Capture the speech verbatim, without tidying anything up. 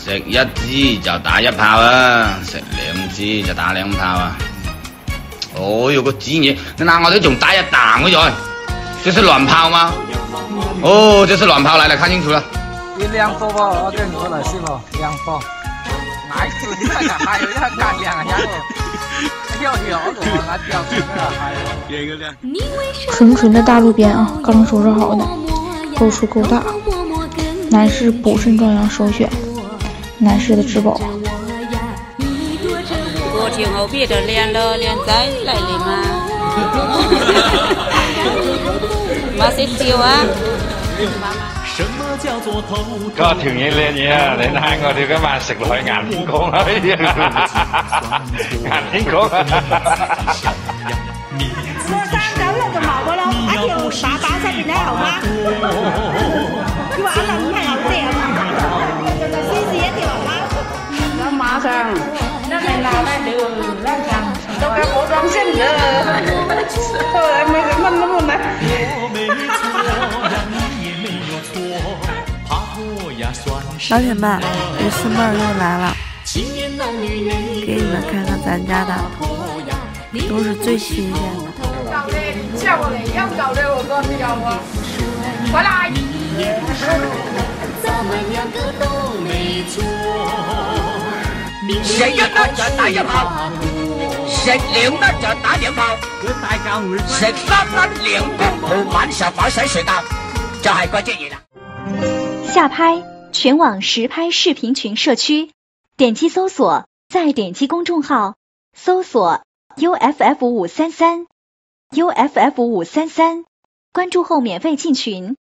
食一支就打一炮啊，食兩支就打兩炮啊。哦喲，個支嘢，你拿我哋仲打一彈嗰種，這是亂炮嗎？哦，這是亂炮，來來看清楚了。 你兩波吧，我跟我來試吧，兩波。哪一次你那個還有一個干兩個家伙，要要的我拿掉出來還有。一個兩。 纯纯的大路边啊，刚收拾好的，够数够大。男士补肾壮阳首选，男士的质保。 过去后别的练了练再来的嘛，冇識笑啊！ 嗰條嘢靚嘢啊！你睇我哋今晚食落去硬天講啊！硬天講啊！ 過生酒啦就冇噶咯，一條打打出邊啲牛嗎？佢話一輪唔係牛隻啊，先是一條牛嗎？ 那馬上，那你拿來就讓上，都該包裝性的，後來沒人問那麼難。 老铁们，这四妹儿又来了，给你们看看咱家的，都是最新鲜的。 叫我来要搞的，我告诉你我，回来。 食一粒就打一炮，食兩粒就打兩炮，食三粒兩公婆晚上把水睡覺，就係嗰隻嘢啦。 下拍全网实拍视频群社区，点击搜索，再点击公众号，搜索 U F F 五三三 U F F 五三三，关注后免费进群。